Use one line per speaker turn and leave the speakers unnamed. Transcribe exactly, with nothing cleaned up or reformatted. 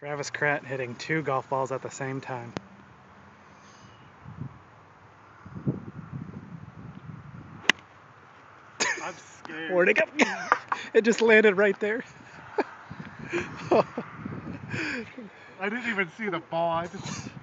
Travis Krett hitting two golf balls at the same time.
I'm scared.
Where'd it go? It just landed right there.
I didn't even see the ball. I just...